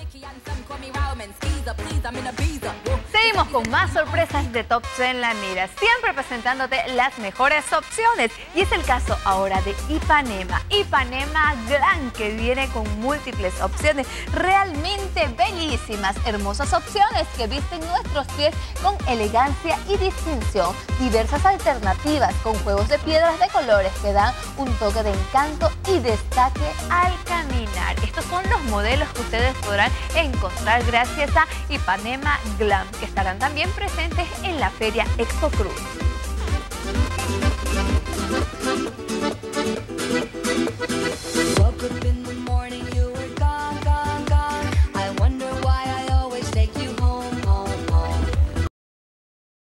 Seguimos con más sorpresas de Top en la Mira, siempre presentándote las mejores opciones. Y es el caso ahora de Ipanema. Ipanema Glam, que viene con múltiples opciones realmente bellísimas. Hermosas opciones que visten nuestros pies con elegancia y distinción. Diversas alternativas con juegos de piedras de colores que dan un toque de encanto y destaque al caminar. Estos son los modelos que ustedes podrán encontrar gracias a Ipanema Glam, que estarán también presentes en la Feria Expo Cruz.